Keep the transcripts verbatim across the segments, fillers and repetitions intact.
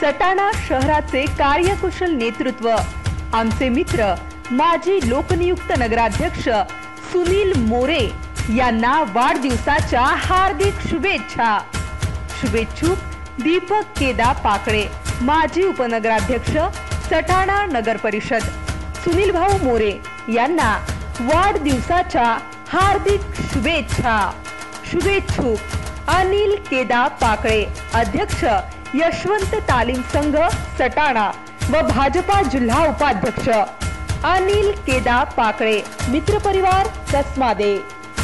सटाणा शहराचे कार्यकुशल नेतृत्व, आमचे मित्र माजी लोकनियुक्त नगराध्यक्ष सुनील मोरे यांना वाढदिवसाच्या हार्दिक शुभेच्छा। शुभेच्छुक दीपक केदा पाकळे, माजी उपनगराध्यक्ष सटाणा नगर परिषद, सुनील भाऊ मोरे यांना वाढदिवसाच्या हार्दिक शुभेच्छा। शुभेच्छुक अनिल केदा पाकळे, अध्यक्ष यशवंत तालीम संघ सटाणा व भाजपा जिल्हा उपाध्यक्ष अनिल केदा पाकळे, मित्रपरिवार कसमादे।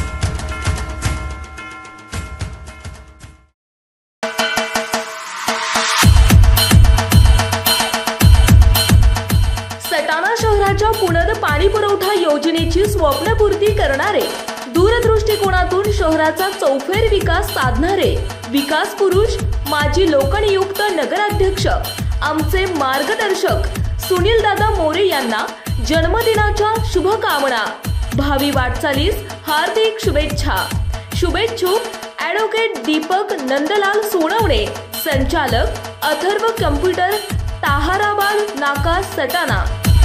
सटाणा शहराच्या पुनर् पाणी पुरवठा योजनेची स्वप्नपूर्ती करणारे, दूरदृष्टिकोनातून शहराचा चौफेर विकास साधणारे विकास पुरुष माजी लोकनियुक्त नगराध्यक्ष आमचे मार्गदर्शक सुनील दादा मोरे यांना जन्मदिनाच्या शुभकामना। भावी वाटचालीस हार्दिक शुभेच्छा। शुभेच्छुक ॲडव्होकेट दीपक नंदलाल सोनवणे, संचालक अथर्व कम्प्युटर, ताहाराबाद नाका सटाणा।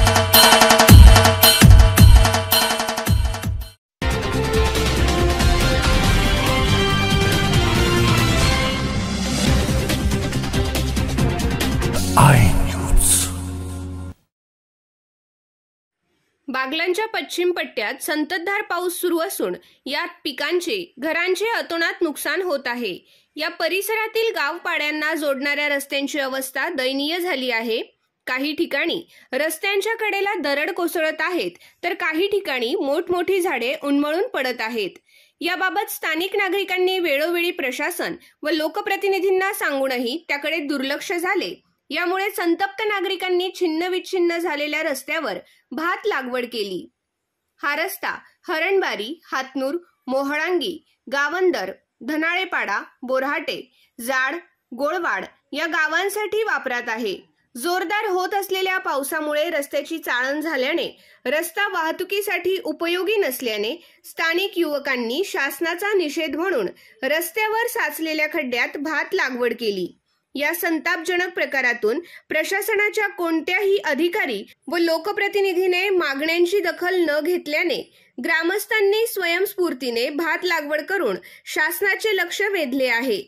बागलांच्या पश्चिम पट्ट्यात संततधार पाऊस सुरू असून यात पिकांचे, घरांचे अतोनात नुकसान होत आहे। या परिसरातील गावपाड्यांना जोडणाऱ्या रस्त्यांची अवस्था दयनीय झाली आहे। काही ठिकाणी रस्त्यांच्या कडेला दरड कोसळत आहेत, तर काही ठिकाणी मोठमोठी झाडे उन्मळून पडत आहेत। याबाबत स्थानिक नागरिकांनी वेळोवेळी प्रशासन व लोकप्रतिनिधींना सांगूनही त्याकडे दुर्लक्ष झाले। यामुळे संतप्त नागरिकांनी छिन्नविच्छिन्न झालेल्या रस्त्यावर भात लागवड केली। हा रस्ता हरणबारी, हातनूर, मोहळांगी, गावंदर, धनाळेपाडा, बोरहाटे, जाड, गोळवाड या गावांसाठी वापरात आहे। जोरदार होत असलेल्या पावसामुळे रस्त्याची चाळण झाल्याने रस्ता वाहतुकीसाठी उपयोगी नसल्याने स्थानिक युवकांनी शासनाचा निषेध म्हणून रस्त्यावर साचलेल्या खड्ड्यात भात लागवड केली। या संतापजनक प्रकारातून प्रशासनाच्या कोणत्याही अधिकारी व लोकप्रतिनिधीने मागण्यांची दखल न घेतल्याने ग्रामस्थांनी स्वयंस्फूर्तीने भात लागवड करून शासनाचे लक्ष वेधले आहे।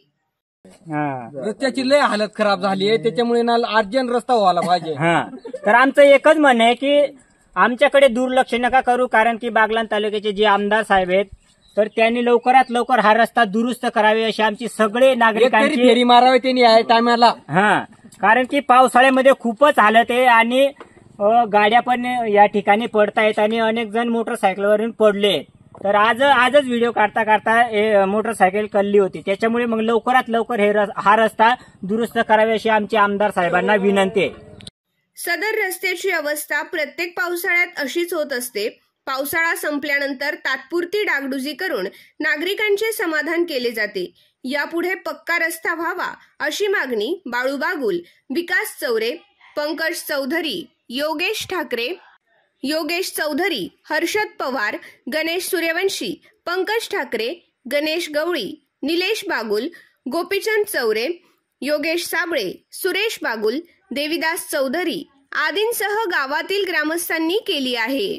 रस्त्याची लय हालत खराब झाली आहे, त्याच्यामुळे ना अर्जंट रस्ता व्हायला पाहिजे। हा, तर आमचं एकच म्हणणं आहे की आमच्याकडे दुर्लक्ष नका करू, कारण की बागलाण तालुक्याचे जे आमदार साहेब आहेत तर त्यांनी लवकरात लवकर हा रस्ता दुरुस्त करावे अशी आमची सगळे नागरिकांची फेरी मारावी त्यांनी या टायमाला। हा, कारण की पावसाळ्यामध्ये खूपच हालत आहे आणि गाड्या पण या ठिकाणी पडतायत आणि अनेक जण मोटरसायकलवरून पडले। तर आज आजच व्हिडिओ काढता काढता मोटरसायकल कल्ली होती, त्याच्यामुळे मग लवकरात लवकर हे हा रस्ता दुरुस्त करावे अशी आमची आमदार साहेबांना विनंती आहे। सदर रस्त्याची अवस्था प्रत्येक पावसाळ्यात अशीच होत असते। पावसाळा संपल्यानंतर तात्पुरती डागडुजी करून नागरिकांचे समाधान केले जाते। यापुढे पक्का रस्ता व्हावा अशी मागणी बाळू बागुल, विकास चौरे, पंकज चौधरी, योगेश ठाकरे, योगेश चौधरी, हर्षद पवार, गणेश सूर्यवंशी, पंकज ठाकरे, गणेश गवळी, निलेश बागुल, गोपीचंद चौरे, योगेश साबळे, सुरेश बागुल, देविदास चौधरी आदींसह गावातील ग्रामस्थांनी केली आहे।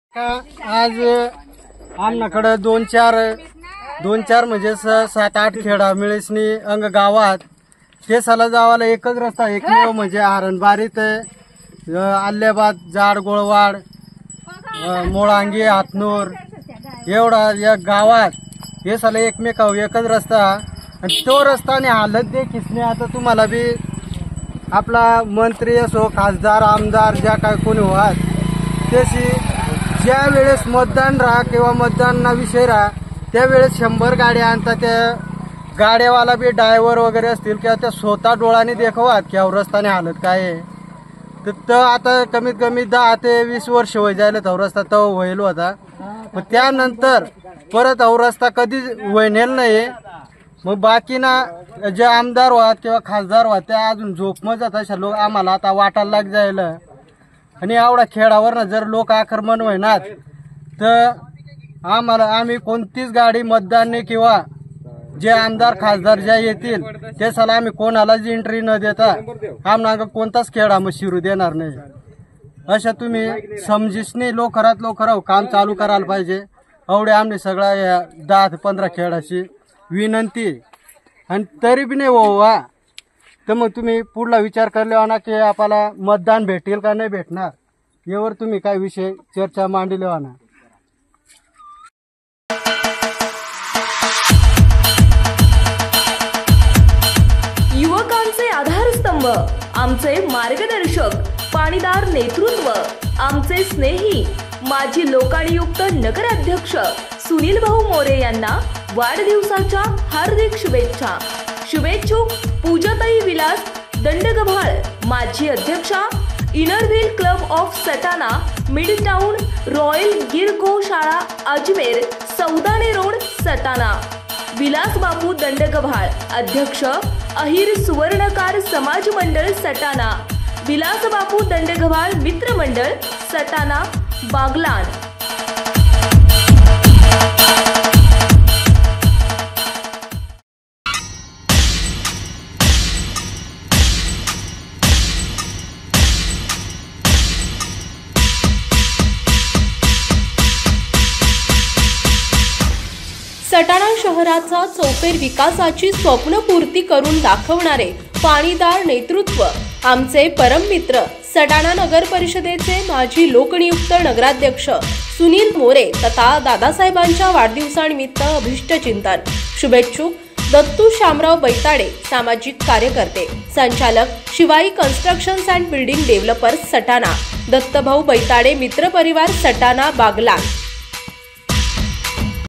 आज आमच्याकडे दोन चार दोन चार म्हणजे सात आठ खेडा मिळसनी अंग गावात केसाला जावाला एकच रस्ता एकमेव म्हणजे हरणबारी ते आल्याबाद, जाड, गोळवाड, मोळांगी, हातनूर एवढा या गावात केसाला एकमेकाव एकच रस्ता आणि तो रस्ताने हालत दे किसने। आता तुम्हाला बी आपला मंत्री असो, खासदार, आमदार ज्या काय कोणी व्हात त्याशी ज्या वेळेस मतदान राहा किंवा मतदान विषय राहा त्यावेळेस शंभर गाड्या आणतात, त्या गाड्यावाला बी ड्रायव्हर वगैरे असतील किंवा त्या स्वतः डोळ्याने देखवात की रस्त्याने हालत काय आहे। तर आता कमीत कमी दहा ते वीस वर्ष वय जायला तो रस्ता तो व्हायला होता, पण त्यानंतर परत हा रस्ता कधीच वळनेल नाही। मग बाकी ना जे आमदार व्हात किंवा खासदार व्हात त्या अजून झोपमत अशा लोक आम्हाला आता वाटायला लाग जायला आणि एवढा खेळावर जर लोक आक्रमण होईनात तर आम्हाला आम्ही कोणतीच गाडी मतदान किंवा जे आमदार खासदार ज्या येतील ते साला आम्ही कोणालाच एंट्री न देता आम्हाला कोणताच खेळ आम्ही शिरू देणार नाही. अशा तुम्ही समजिसने लवकरात लवकर काम चालू करायला पाहिजे. एवढे आमने सगळ्या या दहा ते पंधरा खेळाची विनंती. आणि तरी बी नाही हो तर मग तुम्ही पुढला विचार करले ना की आपल्याला मतदान भेटेल का नाही भेटणार यावर तुम्ही काय विषय चर्चा मांडले ना. युवकांचे आधारस्तंभ, आमचे मार्गदर्शक, पाणीदार नेतृत्व, आमचे स्नेही माजी लोकायुक्त नगराध्यक्ष सुनील भाऊ मोरे यांना वाढदिवसाच्या हार्दिक शुभेच्छा. शुभेच्छुक पूजाताई विलास दंडगव्हाळ, माजी अध्यक्षा, inner wheel club of Satana, mid town, royal Gir गोशाळा अजमेर, सौदाने रोड, सटाणा. विलास बापू दंडगव्हाळ, अध्यक्ष, अहिर सुवर्णकार समाज मंडळ सटाणा. विलास बापू दंडगव्हाळ मित्र मंडळ सटाणा, बागलाण. सटाणा शहराचा चौफेर विकासाची स्वप्नपूर्ती करून दाखवणारे पाणीदार नेतृत्व, आमचे परममित्र सटाणा नगर परिषदेचे माजी लोकनियुक्त नगराध्यक्ष सुनील मोरे तथा दादासाहेबांच्या वाढदिवसानिमित्त अभिष्ट चिंतन. शुभेच्छुक दत्तू शामराव बैताडे, सामाजिक कार्यकर्ते, संचालक Shivai constructions and building developers Satana, Dattabhau Baitade मित्र परिवार सटाणा, बागलाण.